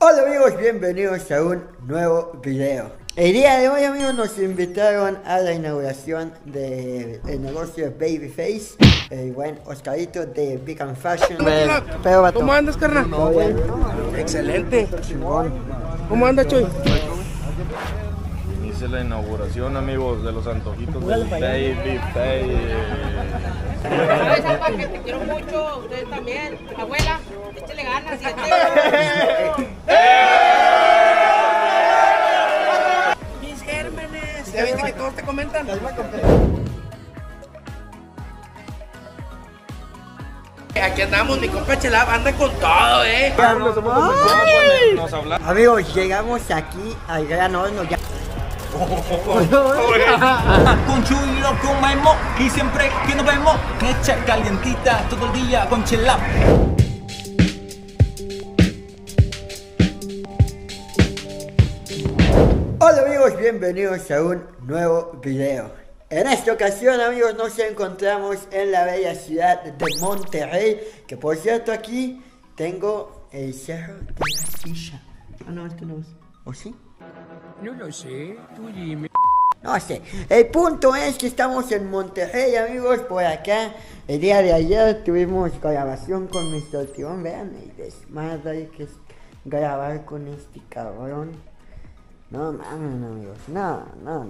Hola amigos, bienvenidos a un nuevo video. El día de hoy amigos nos invitaron a la inauguración del negocio de Babyface, el buen Oscarito de Big and Fashion. ¿Cómo andas, carnal? ¿Todo bien? Excelente. Chingón. ¿Cómo andas, Chuy? Hice la inauguración, amigos, de los antojitos del Babyface. ¿Sabes algo? Que te quiero mucho, ustedes también. Abuela, échale ganas, Mis gérmenes. ¿Ya viste que todos te comentan? Aquí andamos, mi compa Chelab anda con todo, Nos habla. Amigos, llegamos aquí al gran horno ya. Con Chuy lo comemos y siempre que nos vemos, hecha calientita todo el día con Chelab. Hola amigos, bienvenidos a un nuevo video. En esta ocasión amigos nos encontramos en la bella ciudad de Monterrey, que por cierto aquí tengo el cerro de la Silla. Ah no, esto no es. ¿O sí? No lo sé, tú dime. No sé, el punto es que estamos en Monterrey amigos, por acá. El día de ayer tuvimos grabación con Mr. Tivón, vean el desmadre que es grabar con este cabrón. No mames amigos, no.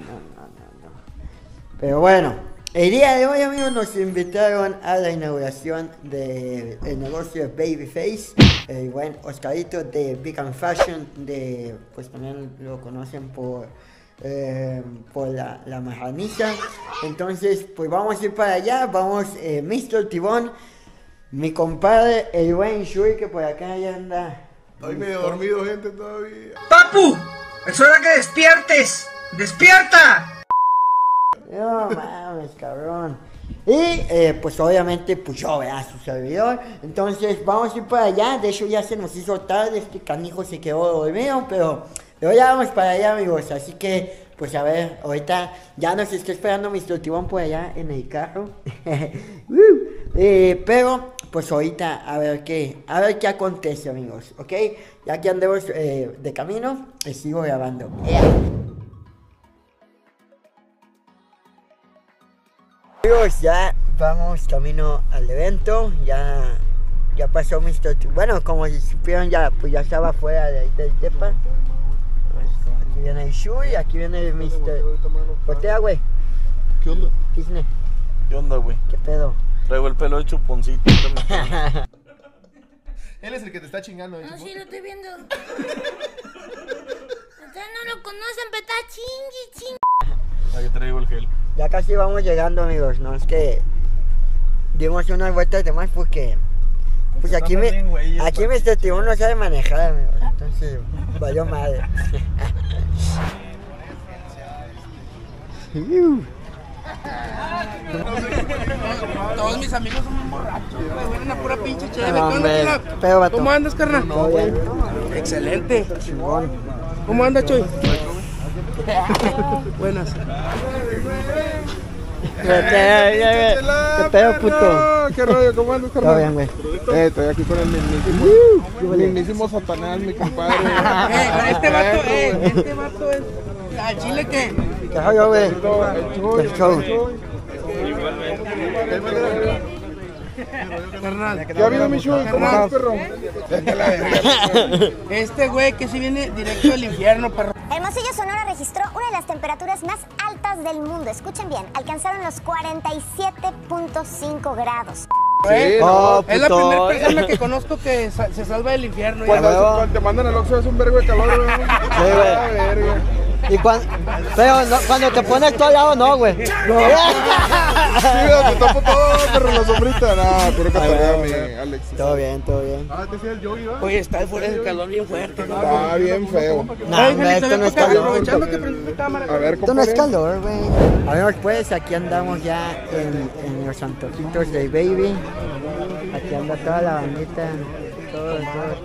Pero bueno, el día de hoy amigos nos invitaron a la inauguración del negocio de Babyface, el buen Oscarito de Big and Fashion, pues también lo conocen por la marraniza. Entonces pues vamos a ir para allá, vamos Mr. Tivón, mi compadre el buen Shui, que por acá ya anda. Estoy medio dormido, gente, todavía. ¡Papu! ¡Es hora que despiertes! ¡Despierta! No mames, cabrón. Y pues obviamente pues yo vea su servidor. Entonces vamos a ir para allá. De hecho ya se nos hizo tarde. Este canijo se quedó dormido. Pero ya vamos para allá amigos. Así que pues a ver, ahorita ya nos está esperando Mr. Tivón por allá en el carro. Pero pues ahorita a ver qué acontece amigos. Ok, ya que andemos de camino, sigo grabando. Amigos, ya vamos camino al evento, ya pasó Mr. Tivón. Bueno, como si supieron ya, pues ya estaba fuera del depa. Aquí viene el Shui, aquí viene el Mr. Botea, güey. ¿Qué onda? Disney, ¿Qué onda, güey? ¿qué pedo? Traigo el pelo de chuponcito. Él es el que te está chingando. No, sí, lo estoy viendo. Ustedes no lo conocen, pero está chingui. Ahí traigo el gel. Ya casi vamos llegando amigos, no es que dimos unas vueltas de más porque pues aquí Mr. Tivón no sabe manejar amigos, entonces valió madre. Todos mis amigos son muy borrachos, güey. Vienen a pura pinche chévere. No, ¿Qué onda, hombre, Chelab? pero, vato. ¿Cómo andas, carnal? ¿Todo bien? Excelente. Chingón. ¿Cómo andas, Chuy? Buenas. ¿Qué pedo, puto? ¿Qué rollo? ¿Cómo andas, Todo carnal? bien, güey. Estoy aquí con el mismísimo Satanás, mi compadre. Pero este vato es. ¿Al chile qué? ¿Qué rollo, güey? El El show. Carnal. ¿Ya vino mi Chuy? ¿Cómo estás, perro? Vete a la verga. Este güey que sí viene directo del infierno, perro. Hermosillo, Sonora registró una de las temperaturas más altas del mundo. Escuchen bien, alcanzaron los 47.5 grados. ¿Eh? Oh, Es la puto. primera persona que conozco que se salva del infierno. Cuando te mandan al Oxxo es un vergo de calor, güey. güey. Ah, verga. Y pero no, cuando te pones todo al lado no, güey. Sí, te tapo todo, pero la sombrita. Nah, puro catarreo, mi Alex. Todo bien. Ah, te decía el yogi, ¿verdad? Oye, está fuera del calor bien fuerte, ¿no? Está bien feo. No, Ay, hombre, Angelito, esto no ven es para acá, calor. aprovechando que prendiste cámara. A ver, Esto no es compadre. calor, güey. Amigos, pues aquí andamos ya en los antojitos de Baby. Aquí anda toda la bandita. Todos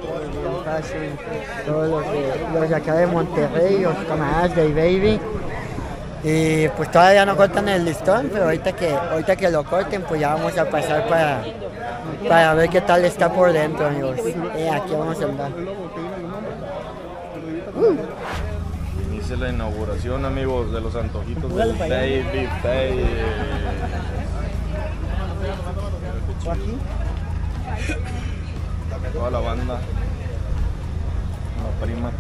los de acá de Monterrey, los camaradas de Baby. Y pues todavía no cortan el listón, pero ahorita que lo corten, pues ya vamos a pasar para ver qué tal está por dentro, amigos. Aquí vamos a andar. Hice la inauguración, amigos, de los antojitos del Baby Face. Toda la banda, la prima.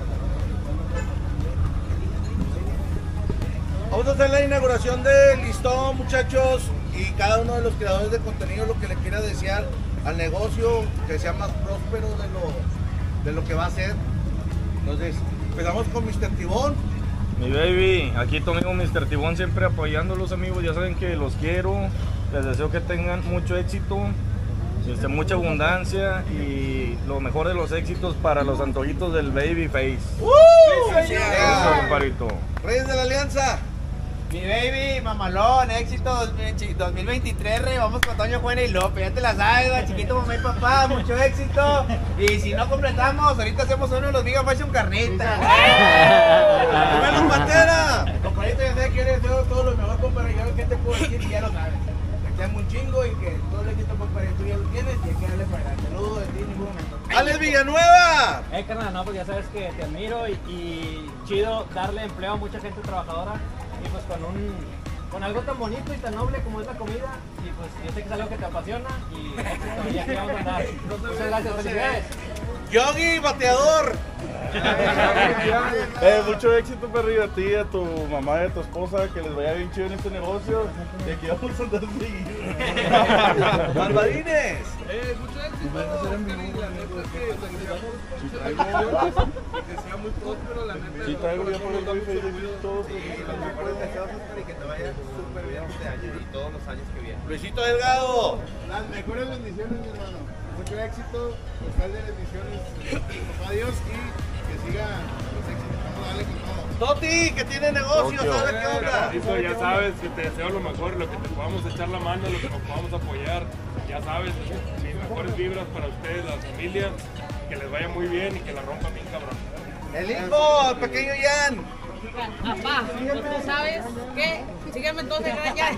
Vamos a hacer la inauguración del listón, muchachos, y cada uno de los creadores de contenido lo que le quiera desear al negocio, que sea más próspero de lo que va a ser. Entonces, empezamos con Mr. Tibón. Mi baby, aquí tu amigo Mr. Tibón siempre apoyándolos, amigos. Ya saben que los quiero, les deseo que tengan mucho éxito, mucha abundancia y lo mejor de los éxitos para los antojitos del Baby Face. Eso, compadrito. Reyes de la Alianza. Mi baby, mamalón, éxito 2023, rey, vamos con Toño, Juana y López, ya te la sabes, va, chiquito, mamá y papá, mucho éxito. Y si no completamos, ahorita hacemos uno de los Viga Fashion Carnita. ¡Bueno, Pantera! Compadrito, ya sabes que eres todo lo mejor, compadre, yo que te puedo decir, ya lo sabes. Te amo un chingo y que todo el éxito, compadre, tú ya lo tienes y hay que darle para adelante. Saludos de ti en ningún momento. ¡Alex Villanueva! Carnal, no, pues ya sabes que te admiro y chido darle empleo a mucha gente trabajadora. Y pues con algo tan bonito y tan noble como es la comida, y pues yo sé que es algo que te apasiona y éxito, y aquí vamos a andar. Muchas gracias, felicidades. Yogi, bateador. Mucho éxito, perrillo, a ti, a tu mamá y a tu esposa, que les vaya bien chido en este negocio, y aquí vamos a andar seguidos. Malvadines. Mucho éxito, la neta es que sea muy próspero, la neta. Sí, traigo ya por el Baby Face todo. Los mejores deseos, y que te vaya súper bien este año y todos los años que vienen. Luisito Delgado. Las mejores bendiciones, mi hermano. Mucho éxito, total de bendiciones, papá Dios, y que siga los éxitos. Vamos a darle con todo. Toti, que tiene negocio, ¿sabe qué onda? Listo, ya sabes que te deseo lo mejor, lo que te podamos echar la mano, lo que nos podamos apoyar. Ya sabes, mis mejores vibras para ustedes, la familia, que les vaya muy bien y que la rompan bien cabrón. El hijo, el pequeño Jan. Papá, tú sabes que sígueme entonces, gracias.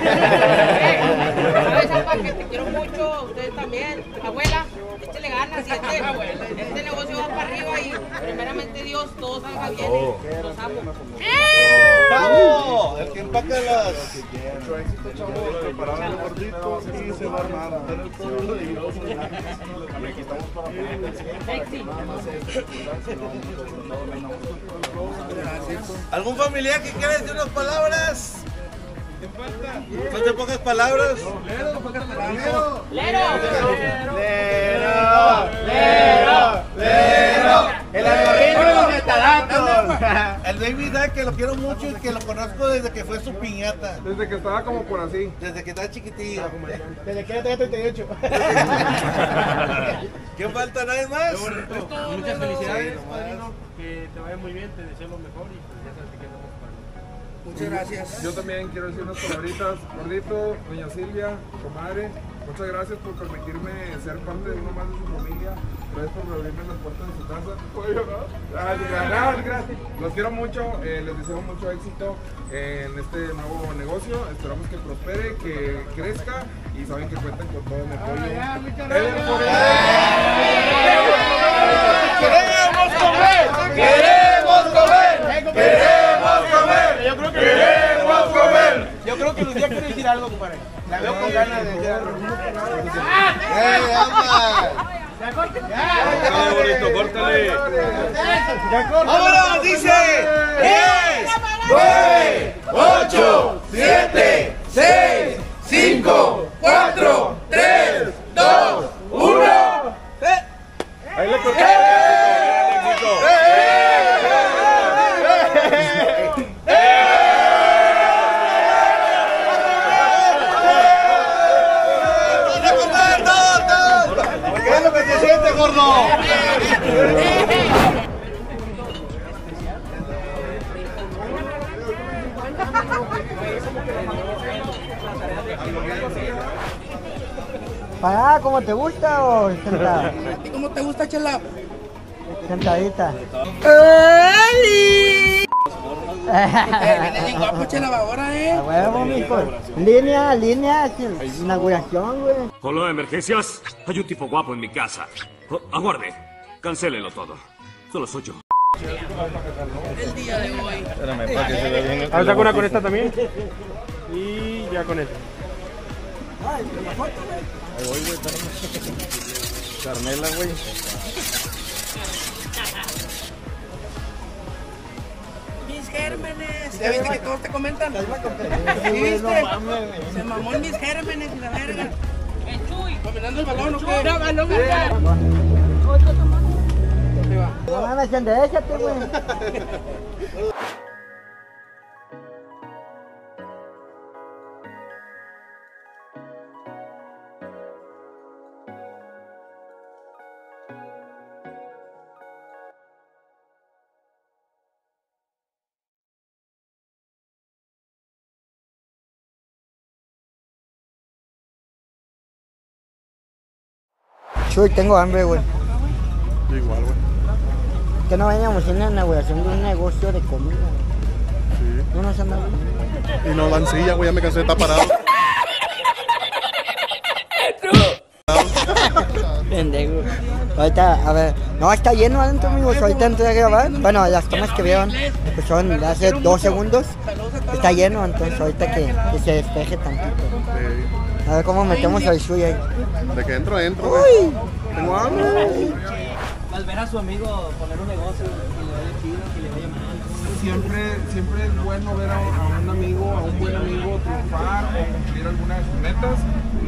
Sabes, papá, que te quiero mucho, ustedes también. Abuela, échale ganas y este negocio va para arriba y primeramente Dios, todo salga bien y los amo. ¡Chavo! El que empaca las... Mucho éxito, chavos, preparados el gordito y se va a armar en el pueblo de Dios. Y aquí estamos para ¿Algún familiar que quiera decir unas palabras? ¿Qué falta? ¿Faltan pocas palabras? Lero, pocas palabras. Lero. El algoritmo de los metadatos. El baby sabe que lo quiero mucho y que lo conozco desde que fue su piñata. Desde que estaba como por así. Desde que estaba chiquitillo. Desde que era 38. ¿Qué falta? ¿Nadie más? Muchas felicidades, padrino. Que te vaya muy bien, te deseo lo mejor y pues ya sabes que andamos para. Muchas gracias. Yo también quiero decir unas palabritas. Gordito, doña Silvia, comadre, muchas gracias por permitirme ser parte de uno más de su familia. Gracias por abrirme las puertas de su casa. Gracias. Los quiero mucho, les deseo mucho éxito en este nuevo negocio. Esperamos que prospere, que crezca y saben que cuentan con todo mi apoyo. ¡Queremos comer! ¡Queremos comer! ¡Queremos comer! Yo creo que Lucía quiere decir algo, compadre. La veo con ganas de decir algo. bonito, córtale. ¡Vámonos! Dice 10, 9, 8, 7, 6, 5, 4, 3, 2, 1. Ahí le corté. ¿Qué es lo que se siente, gordo? ¿Parada como te gusta o sentada? ¿A ti cómo te gusta, chela? Sentadita. Viene bien guapo, chela, ahora, A huevo, mijo. Línea, inauguración, güey. Hola, de emergencias. Hay un tipo guapo en mi casa. Aguarde. Cancélelo todo. Solo soy yo. El día de hoy. Espérame, para que se vea bien. Ahora saco una con esta también. Y ya con esta. Ahí voy, güey, Carmela, güey. Mis gérmenes. ¿Ya viste que todos te comentan? ¿Sí viste? Se mamó en mis gérmenes y la verga. El Chuy. ¿Dominando el balón o qué? No, balón, No mames, enderezate, güey. Chuy, tengo hambre, güey. Igual, güey. Que no vayamos en la inauguración de un negocio de comida. Sí. No nos han dado. Y no dan silla, güey, ya me cansé de estar parado. Pendejo. Ahorita, a ver, no, está lleno adentro, amigos. Ahorita antes de grabar, bueno, las tomas que vieron pues son de hace 2 segundos. Está lleno, entonces ahorita que se despeje tantito. Sí. A ver cómo metemos al suyo ahí. De que entro, güey. Tengo hambre. Al ver a su amigo poner un negocio que le vaya chido, que le vaya mal. Siempre es bueno ver a un amigo, a un buen amigo triunfar o cumplir alguna de sus metas.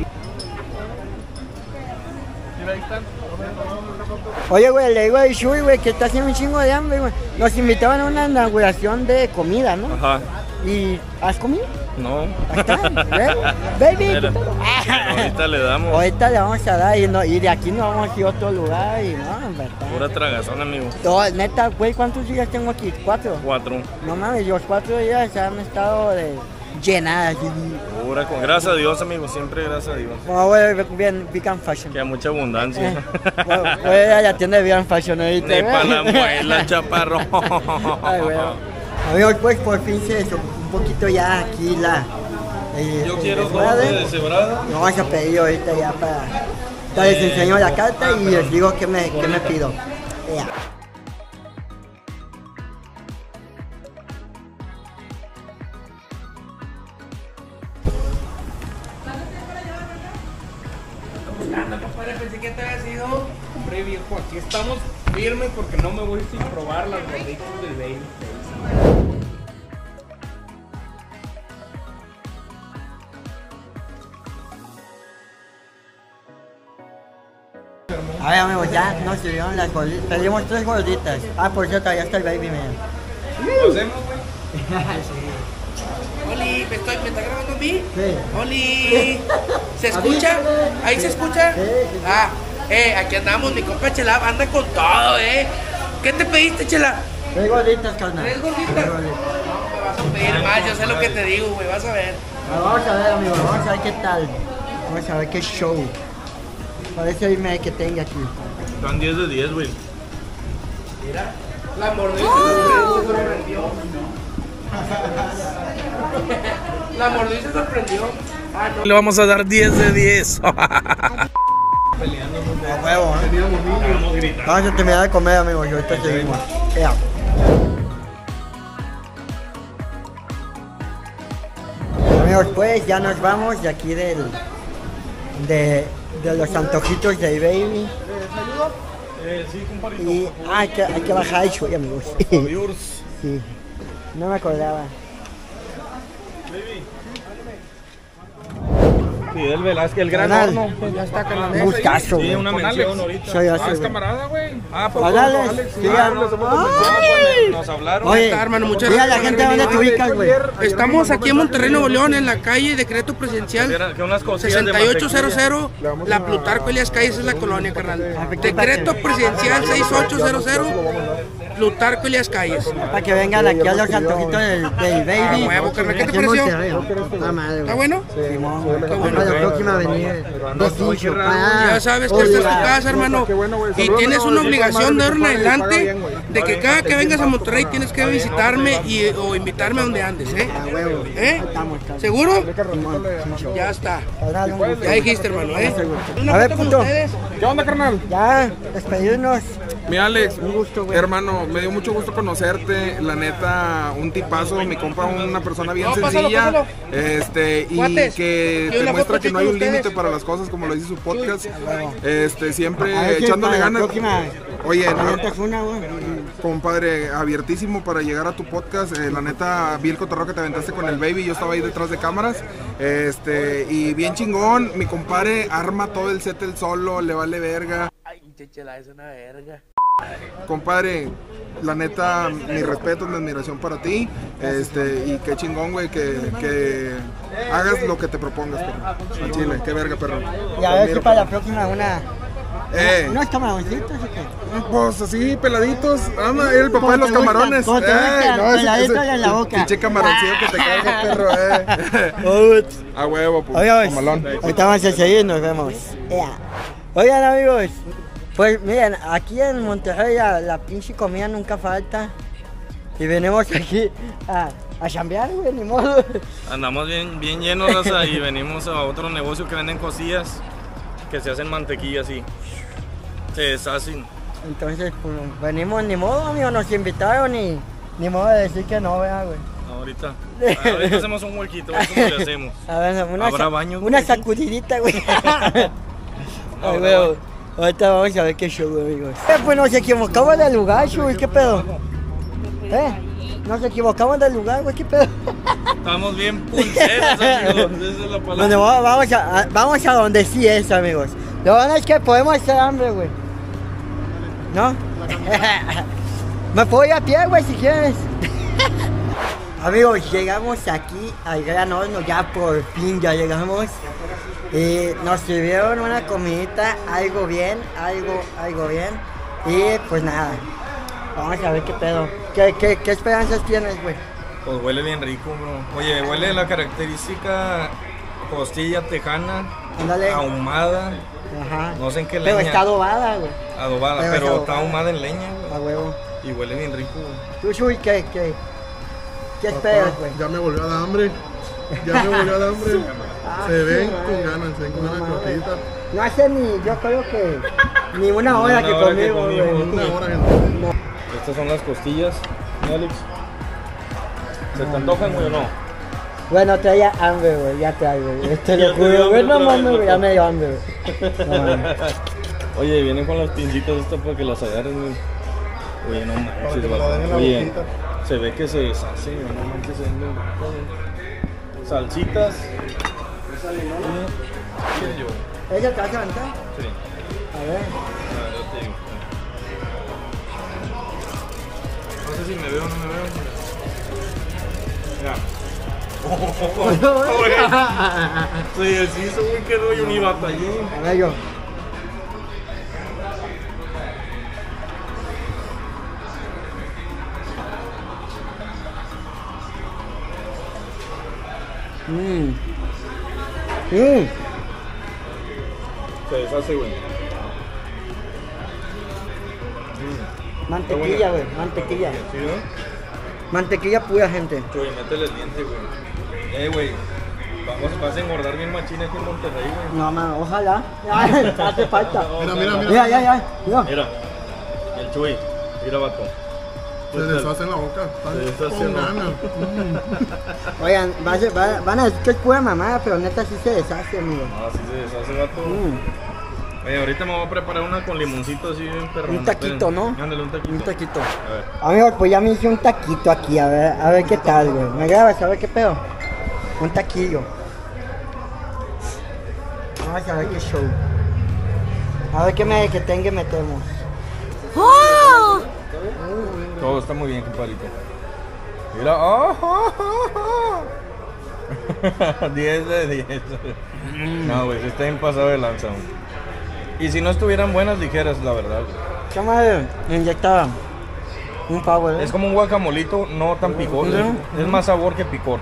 Mira, ahí están. Oye, güey, le digo a Shui, güey, que está haciendo un chingo de hambre, güey. Nos invitaban a una inauguración de comida, ¿no? Ajá. ¿Y has comido? No. Ahí está, baby. Ahorita le damos. Ahorita le vamos a dar y de aquí nos vamos a ir a otro lugar y no, en verdad. Pura tragazón, amigo. No, neta, güey, ¿cuántos días tengo aquí? 4. 4. No mames, los 4 días han estado llenadas. Pura, con gracias a Dios, amigo. Siempre gracias a Dios. Vamos a ver bien Vegan Fashion. Que hay mucha abundancia. Voy a ir a la tienda de Vegan Fashion ahorita. Ni para la muela, chaparro. Ay, güey. Amigos, pues por fin se desocupó un poquito ya aquí la... Yo quiero corte de cebrada. No vamos a pedir ahorita ya para... Les enseño la carta y les digo qué me pido. Ya. Pensé que te había sido. Hombre viejo, aquí estamos firmes porque no me voy sin probar las gorditas del baby. A ver, amigos, ya nos sirvieron las gorditas. Pedimos 3 gorditas. Ah, por cierto, ya está el baby, man. ¿Lo hacemos, güey? Sí. Oli, ¿me está grabando a mí? Sí. Oli, ¿se escucha? ¿Ahí se escucha? Sí, sí. Ah, aquí andamos, mi compa Chela anda con todo, ¿Qué te pediste, Chela? 3 gorditas, carnal. 3 gorditas. No, me vas a pedir más, yo sé lo que te digo, güey, vas a ver. Vamos a ver, amigos, vamos a ver qué tal. Vamos a ver qué show. Parece irme que tenga aquí. Están 10 de 10, güey. Mira, la mordida se sorprendió. La mordida se sorprendió. Ah, no. Le vamos a dar 10 de 10. A huevo, Vamos a terminar de comer, amigos, y ahorita seguimos. Ya. Amigos, pues ya nos vamos de aquí de los antojitos de baby. Sí, compadrito. Y hay que bajar el show, amigos. Sí, no me acordaba. Fidel Velázquez, el gran Canal. horno. Ya está, canal. Un gustazo, Sí, güey. una Con mención Alex. ahorita. Soy Ah, así, es güey. camarada, güey. Ah, pues Con Alex, sí, Ah, no. nos hemos Ay. mencionado, nos hablaron. Oye, está, hermano, muchas dile a la gracias gente por dónde haber te ubicas, güey. Estamos aquí en Monterrey, Nuevo León, en la calle Decreto Presidencial Que unas cosillas de 6800, la Plutarco Elías Calles es la colonia, carnal. Decreto Presidencial 6800, Plutarco Elías Calles. Para que vengan aquí a los antojitos del baby. huevo, carnal, ¿qué te Aquí en pareció? Monterrey. La madre, ¿Está güey. bueno? Simón, güey. Qué bueno. La próxima avenida. Desdicho, Ya sabes que esta es tu casa, hermano. Y tienes una obligación de ahora en adelante de que cada que vengas a Monterrey tienes que visitarme o invitarme a donde andes, ¿eh? Estamos. ¿Seguro? Simón, sí, show. Ya está. Carnal, un gusto. Ya dijiste, hermano, ¿eh? Una A ver, foto con puto. ustedes. ¿Qué onda, carnal? Ya, despedirnos. Mi Alex, Un gusto, güey. hermano, me dio mucho gusto conocerte, la neta, un tipazo, mi compa, una persona bien No, sencilla, pásalo. y Guates, que ¿quieres te la muestra foto que no hay un aquí con límite ustedes? para las cosas, como lo dice su podcast, A siempre ver si echándole para la ganas. próxima Oye, no, avientas una, güey. compadre, abiertísimo para llegar a tu podcast. La neta, vi el cotorreo que te aventaste con el baby. Yo estaba ahí detrás de cámaras. Y bien chingón. Mi compadre arma todo el set él solo, le vale verga. Ay, chechela, es una verga. Compadre, la neta, mi respeto, mi admiración para ti. Y qué chingón, güey, que hagas lo que te propongas, perro. Al chile, qué verga, perro. Y a ver si para la próxima una. Eh. ¿Unos camaroncitos o qué? Pues así, peladitos. Ama, el papá de los camarones. ¿Cómo te gusta? Peladitos en la boca. Pinche camaroncillo que te carga, perro, A huevo, pues. Oigan, Mamalón. ahorita vamos a seguir, nos vemos. Oigan, amigos, pues miren, aquí en Monterrey la pinche comida nunca falta. Y venimos aquí a chambear, güey, ni modo. Andamos bien llenos, raza, y venimos a otro negocio que venden cosillas que se hacen mantequilla así. Se deshacen. Entonces, pues, venimos, ni modo, amigo, nos invitaron y ni modo de decir que no, vea, güey. Ahorita hacemos un huequito, a ver cómo le hacemos. A ver, ¿Habrá baño, una güey? sacudidita, güey. Ay, Habrá güey, baño. ahorita vamos a ver qué show, amigos. Pues nos equivocamos del lugar, güey, ¿qué pedo? Nos equivocamos del lugar, güey, ¿qué pedo? Estamos bien punteros, amigos. Esa es la palabra. Donde vamos a donde sí es, amigos. Lo bueno es que podemos hacer hambre, güey. ¿No? Me puedo ir a pie, güey, si quieres. Amigos, llegamos aquí al Gran Horno, ya por fin ya llegamos. Y nos sirvieron una comidita, algo bien. Y pues nada, vamos a ver qué pedo. ¿Qué esperanzas tienes, güey? Pues huele bien rico, bro. Oye, huele la característica costilla tejana, Ándale. ahumada. Ajá. No sé en qué Pero leña. está adobada, güey. Adobada, Pero pero está está ahumada en leña, güey. A huevo. Y huele bien rico, güey. ¿Tú, Shui, qué esperas, güey? Ya me volvió a dar hambre. Ya me volvió a dar hambre. Se ven con ganas, de crotita. No hace ni, yo creo que ni una hora que comimos, güey. Una hora, gente. No. Estas son las costillas, ¿no, Alex? ¿Se te antojan, güey, o no? Bueno, traía hambre, güey, ya trae, güey. Te Ya lo te dio juro, güey, hambre no otra vez, mames, güey, loco. ya me dio hambre, güey. No mames. Oye, vienen con las pincitas estas para que las agarren, güey. Oye, no Para manches, que me la den en la Oye, boquita. se ve que se deshace, güey, no manches, se ven bien. Salsitas. ¿Quién yo? ¿Ella te vas a levantar? Sí. A ver. A ver, yo te digo. No sé si me veo o no me veo. Mira. Soy deshizo, güey, que rollo, ni batallé. A ver yo. Se deshace, güey. Mantequilla, güey, mantequilla. ¿Sí, no? Mantequilla pura, gente. Oye, métele el diente, güey. Güey. Vas a engordar bien machina aquí en Monterrey, güey. No, man, ojalá. Ya, te hace falta. Mira. Ya. Mira. El Chuy. Mira, vato. Se deshace en la boca. Se deshace, Con ¿no? ganas. Oigan, van a decir que es pura mamada, pero neta sí se deshace, amigo. Ah, sí se deshace, vato. Oye, ahorita me voy a preparar una con limoncito así bien perrón. Un taquito, ¿no? Ándale, un taquito. Un taquito. A ver. Amigos, pues ya me hice un taquito aquí, a ver qué tal, güey. ¿Me grabas? A ver qué pedo. Un taquillo. Vamos a ver qué show. A ver qué merequetengue metemos. ¡Oh! Todo está muy bien, compadrito. Mira. ¡Oh! 10 de 10. No, güey, se está bien pasado de lanza, güey. Y si no estuvieran buenas, ligeras, la verdad, güey. ¿Qué madre? Me inyectaba un pavo, ¿eh? Es como un guacamolito, no tan picor. Es más sabor que picor.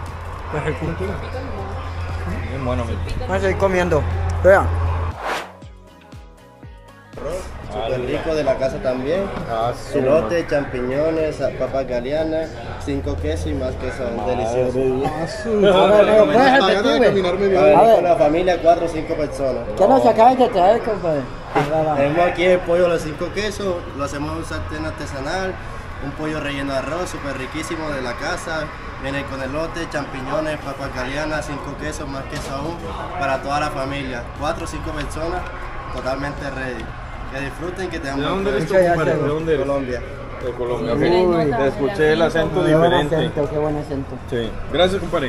Bien bueno, amigo. Vamos a ir comiendo. Vea. Dale, súper rico de la casa también. Elote, champiñones, papas galeanas, 5 quesos y más queso, delicioso. A ver, ¿puedes repetir, güey? A ver. Con la familia, 4 o 5 personas. ¿Qué nos acabas de traer, compadre? Tenemos aquí el pollo a los 5 quesos, lo hacemos en un sartén artesanal, un pollo relleno de arroz, súper riquísimo de la casa. Viene con elote, champiñones, papas galeanas, 5 quesos, más queso aún, para toda la familia. 4 o 5 personas, totalmente ready. Que disfruten, que tengan ¿De dónde eres tú, Muchas compadre? gracias. ¿De dónde eres? Colombia. De Colombia. Uy. Te escuché el acento Qué buen diferente. acento, qué buen acento. Sí. Gracias, compadre.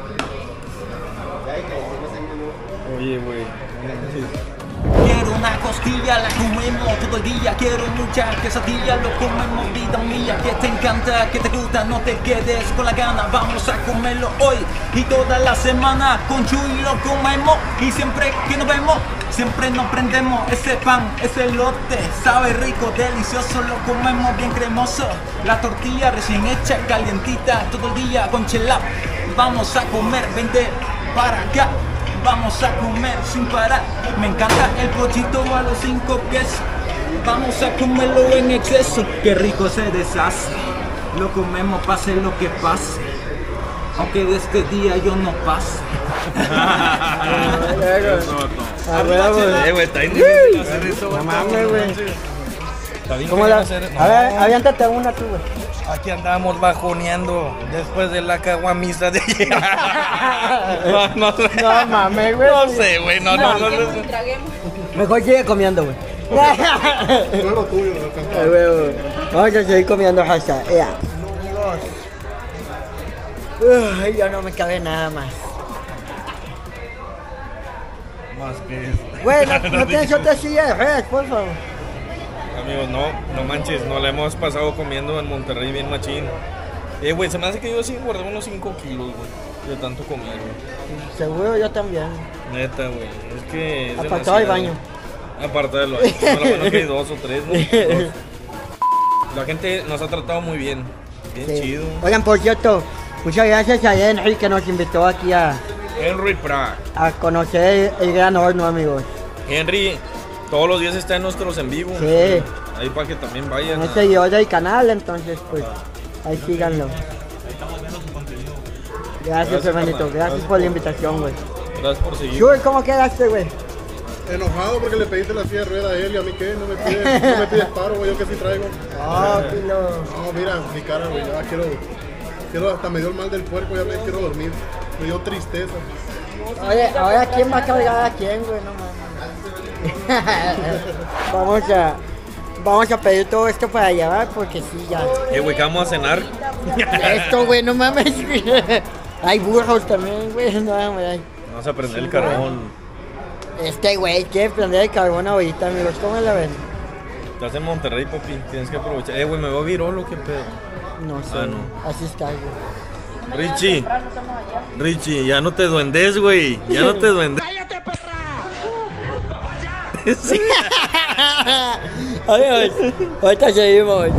Oye, güey. Quiero una costilla, la comemos todo el día. Quiero mucha quesadilla, lo comemos vida mía. Que te encanta, que te gusta, no te quedes con la gana. Vamos a comerlo hoy y toda la semana. Con Chuy lo comemos y siempre que nos vemos, siempre nos prendemos ese pan, ese elote. Sabe rico, delicioso, lo comemos bien cremoso. La tortilla recién hecha, calientita, todo el día con chela. Vamos a comer, vente para acá. Vamos a comer sin parar. Me encanta el pollito a los 5 quesos. Vamos a comerlo en exceso. Qué rico se deshace. Lo comemos pase lo que pase. Aunque de este día yo no pase. Güey, está difícil hacer eso. No mames, güey. Está bien ¿Cómo que la? hacer. A ver, aviéntate una tú, güey. Aquí andamos bajoneando después de la caguamisa de ayer. No mames, güey. No sé, güey. No. Mejor sigue comiendo, güey. Vamos a seguir comiendo hasta. Uy, ya no me cabe nada más. Más que eso. Güey, no tienes otra silla de ruedas, por favor. Amigos, no manches, no la hemos pasado comiendo en Monterrey bien machín. Güey, se me hace que yo sí guardé unos 5 kilos, güey, de tanto comer, güey. Seguro yo también. Neta, güey, es que es Apartado del baño. Aparte de lo baño, bueno que hay 2 o 3, ¿no? 2. La gente nos ha tratado muy bien, bien chido. Oigan, por cierto, muchas gracias a Henry que nos invitó aquí a conocer el gran horno, amigos. Henry todos los días está en nuestros en vivo. Sí. Ahí para que también vayan. Es seguidor del canal, entonces pues ahí síganlo. Ahí estamos viendo su contenido. Gracias, hermanito. Gracias por la invitación, güey. Gracias por seguir. Chuy, ¿cómo quedaste, güey? Enojado porque le pediste la silla de rueda a él y a mí qué, no me pides paro, güey, yo que sí traigo. Pilo. No, mira, mi cara, güey, ya quiero, hasta me dio el mal del puerco, ya me quiero dormir. Me dio tristeza. Oye, ahora quién va a cargar a quién, güey, no mames. Vamos a pedir todo esto para llevar porque sí, ya. Güey, ¿qué vamos a cenar? Esto, güey, no mames. Hay burros también, güey. No, güey. Vamos a prender el carbón. Este güey quiere prender el carbón ahorita, amigos. ¿Cómo la ven? Estás en Monterrey, papi. Tienes que aprovechar. Güey, ¿me veo virolo? ¿Qué pedo? No sé. No. Así está, güey. Richie, ya no te duendes, güey. Ya no te duendes. ¡Cállate, perra! Sí. Adiós. Ahorita seguimos.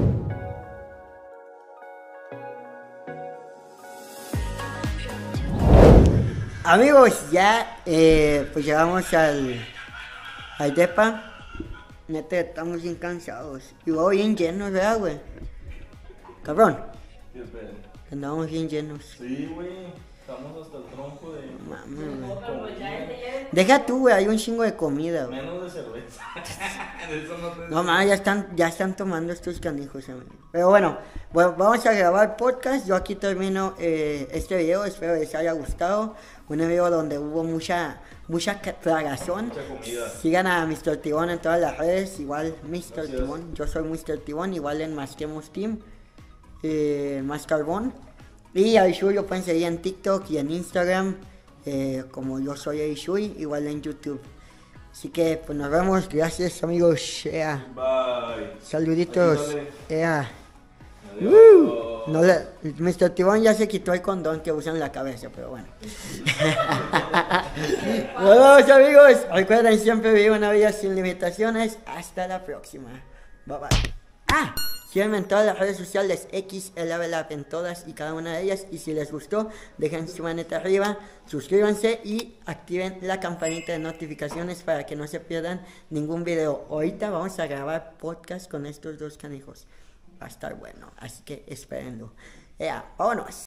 Amigos, ya pues llegamos al depa. Neta, estamos bien cansados. Y vamos bien llenos, ¿verdad, güey? Cabrón. Andamos bien llenos. Sí, güey. Estamos hasta el tronco de... Mames, deja tú, güey, hay un chingo de comida, güey. Menos de cerveza. Eso no te... No, mames, ya están tomando estos canijos, amigo. Pero bueno, vamos a grabar podcast. Yo aquí termino este video, espero les haya gustado. Un video donde hubo mucha tragazón. Mucha comida. Sigan a Mr. Tibón en todas las redes, igual Mr. Tibón. Yo soy Mr. Tibón, igual en Masquemos Team, Más Carbón. Y a Ishui lo pueden seguir en TikTok y en Instagram, como yo soy Ishui, igual en YouTube. Así que pues nos vemos, gracias amigos. Bye. Saluditos. No Mr. Tibón ya se quitó el condón que usan en la cabeza, pero bueno. Nos vemos, amigos. Recuerden siempre vivir una vida sin limitaciones. Hasta la próxima. Bye bye. Síganme en todas las redes sociales, X, el Level Up, en todas y cada una de ellas. Y si les gustó, dejen su manita arriba, suscríbanse y activen la campanita de notificaciones para que no se pierdan ningún video. Ahorita vamos a grabar podcast con estos dos canijos. Va a estar bueno, así que espérenlo. Vámonos.